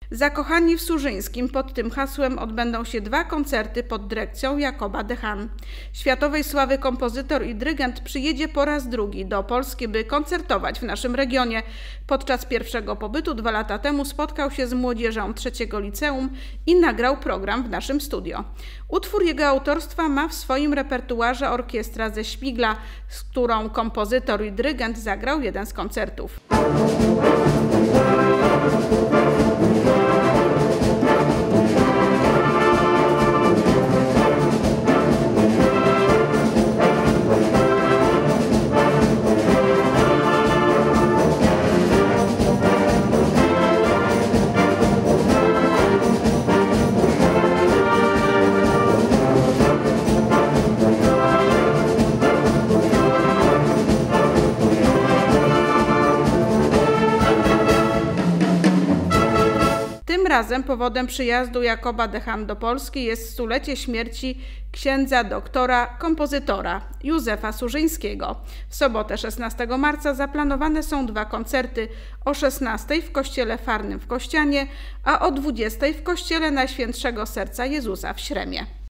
Zakochani w Surzyńskim pod tym hasłem odbędą się 2 koncerty pod dyrekcją Jakoba Dehan. Światowej sławy kompozytor i dyrygent przyjedzie po raz drugi do Polski, by koncertować w naszym regionie. Podczas pierwszego pobytu 2 lata temu spotkał się z młodzieżą 3. liceum i nagrał program w naszym studio. Utwór jego autorstwa ma w swoim repertuarze orkiestra ze Śmigla, z którą kompozytor i dyrygent zagrał jeden z koncertów. Tym razem powodem przyjazdu Jakoba Dehan do Polski jest 100-lecie śmierci księdza doktora, kompozytora Józefa Surzyńskiego. W sobotę 16 marca zaplanowane są 2 koncerty, o 16 w kościele Farnym w Kościanie, a o 20 w kościele Najświętszego Serca Jezusa w Śremie.